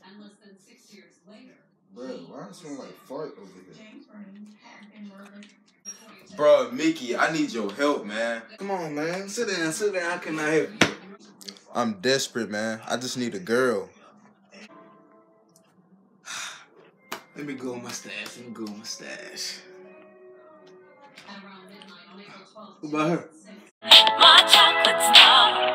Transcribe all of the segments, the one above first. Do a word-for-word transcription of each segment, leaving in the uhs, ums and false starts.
Bro, why does it smell like fart over here? Bro, Mickey, I need your help, man. Come on, man. Sit down, sit down. How can I help you? I'm desperate, man. I just need a girl. Let me go on my stash. Let me go on my stash. What about her? My chocolate star.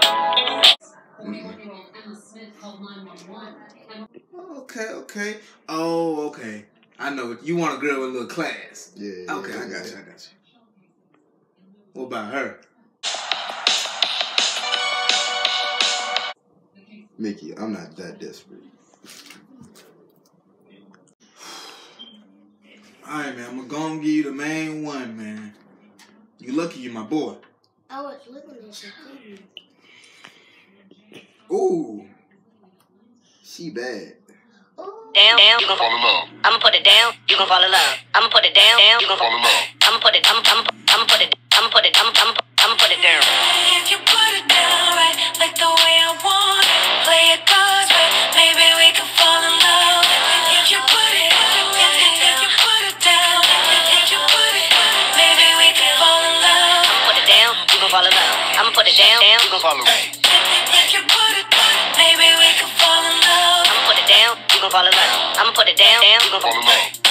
Okay, okay. Oh, okay. I know. You want a girl with a little class. Yeah, yeah. Okay, I got you, I got you. What about her? Mickey, I'm not that desperate. Alright, man. I'm gonna give you the main one, man. You lucky you my boy. I was looking at you. Ooh. She bad. Down, down, you gon' fall in love. I'ma put it down, you gon' fall in love. I'ma put it down, down, you gon' fall in love. I'ma put it, I'ma, I'ma, I'ma put it, I'ma put it, I'ma, I'ma, I'ma put it down. If you put it down right, like the way I want it, play it God's way, maybe we can fall in love. If you put it, if you put it down, if you put it, maybe we can fall in love. I'ma put it down, you gon' fall in love. I'ma put it down, down, you gon' fall in love. If you put it, maybe we can fall in love. I'ma put it down, you gon' fall in love. I'ma put it down, down, you gon' fall in love.